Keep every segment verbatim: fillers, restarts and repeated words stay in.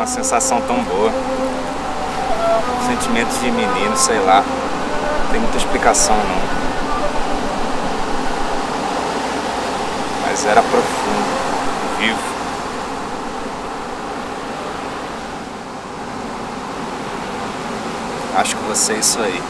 uma sensação tão boa. Sentimentos de menino, sei lá. Não tem muita explicação não. Mas era profundo, vivo. Acho que você é isso aí.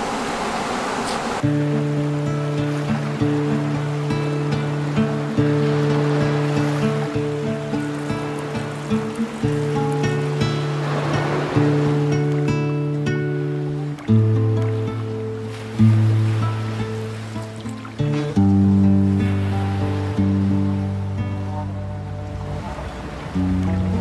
Música